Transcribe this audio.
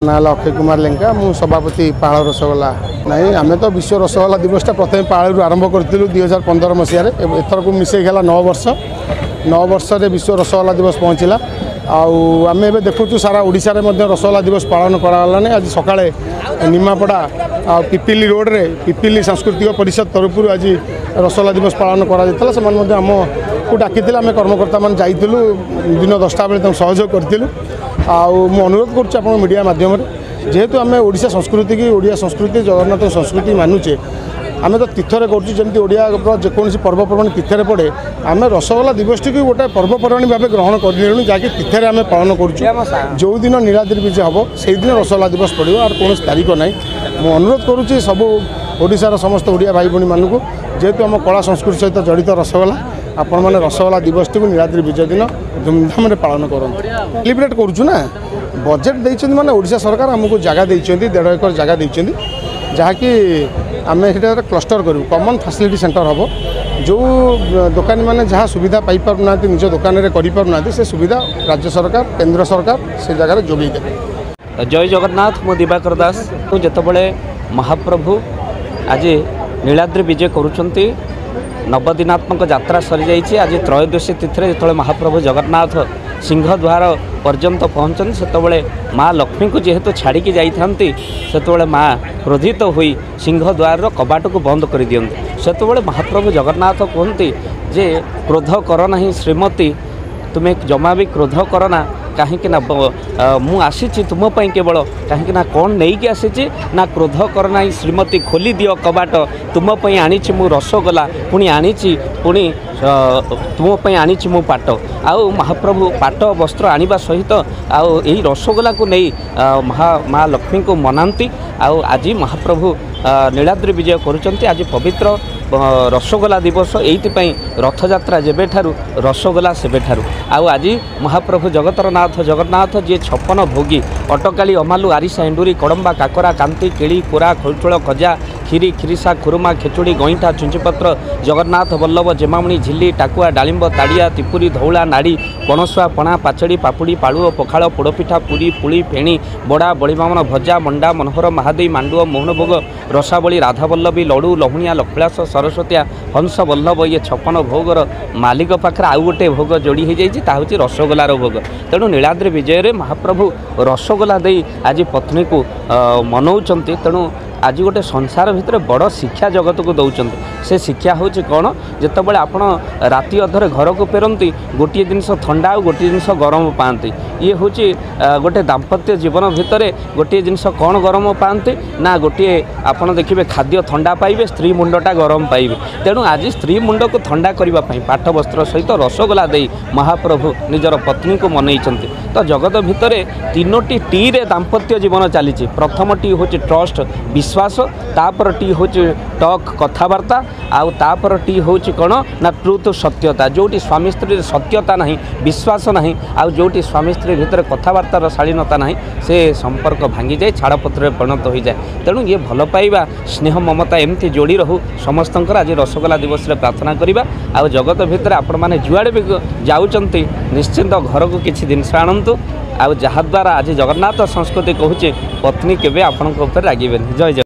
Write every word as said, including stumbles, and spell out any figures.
ना अक्षय कुमार लेंका मु सभापति पाहाड़ रसगोला नहीं आम तो विश्व रसगोला दिवस प्रथम पाहाड़ आरंभ करूँ दुई हजार पंद्रह मसीह एथर को मिसेक नौ वर्ष नौ वर्ष विश्व रसगोला दिवस पहुँचला आम ए देखु सारा ओडिशा रे रसगोला दिवस पालन कराने आज सका निमापड़ा पिपिली रोड रे पिपिली सांस्कृतिक परिषद तरफ आज रसगोला दिवस पालन करा आम को डाकी आम कर्मकर्ता मान जाइलु दिन दसटा बेले सहयोग करूँ अनुरोध करुँ मीडिया माध्यम जेहेतु आम ओडिशा संस्कृति की ओडिया संस्कृति जगन्नाथ संस्कृति मानुचे आम तो तीर्थरे करमती ओडिया जेकोसी पर्वपर्वाणी तीर्थरे पड़े आम रसगोला दिवस टी गोटे पर्वपर्वाणी भाव ग्रहण कर जहाँकि तीर्थरे आम पालन करूँ जो दिन नीलाद्रि विजय हम से दिन रसगोला दिवस पड़ो और कौन तारीख ना मु अनुरोध करुँच सबू ओडिशार समस्त ओडिया भाई भौणी मानू जेहेतु आम कला संस्कृति सहित जड़ित रसगोला आपण मैंने रसगोला दिवस टी नीलाद्रि विजय दिन धूमधाम पालन करूँ सेलिब्रेट करूँ ना बजेट देते माने ओडिशा सरकार आमको जगह देते डेढ़ एकर जगह देते जहाँकि आम ये क्लस्टर करूँ कॉमन फैसिलिटी सेंटर हम जो दुकानी मैंने जहाँ सुविधा पाई पारना निज दुकान में कर से सुविधा राज्य सरकार केंद्र सरकार से जगह जोगे दे। जय जगन्नाथ मु दिवाकर दास जितेबले महाप्रभु आज नीलाद्रि विजय करुँच नवदिनात्मक यात्रा सरी जाइए आज त्रयोदशी तिथि जो महाप्रभु जगन्नाथ सिंहद्वार पर्यंत पहुँचते से माँ लक्ष्मी को जेहेतु छाड़ी जाती से माँ क्रोधित हो सिंहद्वार कबाट को बंद कर दियंती से महाप्रभु जगन्नाथ कहते जे क्रोध कर ना श्रीमती तुम्हें जमा भी क्रोध करना कहीं मु आसी तुमपाई केवल कहीं कौन नहीं कि आसी ना क्रोध करना श्रीमती खोली दियो कबाट तुमपाई आनी मु रसगोला पुणी आनी पुणी तुमपाई आनी मु पाट आउ महाप्रभु पाट वस्त्र आनिबा सहित आउ यही रसगोला को नहीं महा माँ लक्ष्मी को मनाती आउ आज महाप्रभु नीलाद्रि विजय करुँच आज पवित्र रसगोला दिवस एइथिपाई रथयात्रा जेबे ठारू रसगोला सेबे ठारू आउ आज महाप्रभु जगतर नाथ जगन्नाथ जी छप्पन भोगी अटकाली अमालु आरिसा एंडुरी कड़म्बा काकरा कांति केड़ी कोरा खोलचोल खजा खीरी खीरीसा खुरुमा खेचुड़ी गईठा चुंचीपत्र जगन्नाथ बल्लभ जेमामणी झिल्ली टाकुआ डालिंब ताड़िया तिपुरी धौला नाड़ी पणसुआ पणा पाचड़ी पापुड़ी पालुओ पखाड़ पोड़पिठा पुरी पुली फेणी बड़ा बड़ीबामन भजा मंडा मनोहर महादेवी मांडुओ मोहनभोग रसावली राधावल्लभी लड़ू लहुणिया लक्ष्लास सरस्वतिया हंस बल्लभ ये छप्पन भोगर मालिक पाखे आउ गोटे भोग जोड़ी हो जाए रसगोलार भोग तेणु नीलाद्रि विजय महाप्रभु रसगोला दे आज पत्नी को मनाउं तेणु आज गोटे संसार भितर बड़ शिक्षा जगत को दौरान से शिक्षा हूँ कौन जितेबाला आपड़ राति अधरे घर को फेरती गोटे जिनस थंडा और गोटे जिनस गरम पाती ये हूँ गोटे दाम्पत्य जीवन भितर गोटे जिनस कौन गरम पाती ना गोटे आपड़ देखिए खाद्य थंडा पाइबे स्त्री मुंडटा गरम पाइबे तेणु आज स्त्री मुंड को थंडा करने पाठ वस्त्र सहित रसगोला दे महाप्रभु निजर पत्नी को मनई तो जगत भितर तीनोटी टी रे दाम्पत्य जीवन चली प्रथम टी हूँ ट्रस्ट विश्वास तापर टी हूँ टक कथबार्ता आउ तापर टी हूँ कौन ना ट्रुथ सत्यता जोटी स्वामी स्त्री सत्यता नहीं विश्वास नहीं आउ जोटी स्वामी स्त्री भितर कथबार्तार शालीनता नहीं से संपर्क भांगी जाए छाड़पत्र परिणत हो जाए तेणु ये भल पाइबा स्नेह ममता एमती जोड़ी रहू समस्त आज रसगोला दिवस रे प्रार्थना करवा आउ जगत भितर आपण मैंने जुआड़े भी जाऊँच निश्चिंत घर को किसी जिनस आणतु आउ जहाद्वारा आज जगन्नाथ संस्कृति कहूँ पत्नी केवे आपण रागिबेनि जय जय।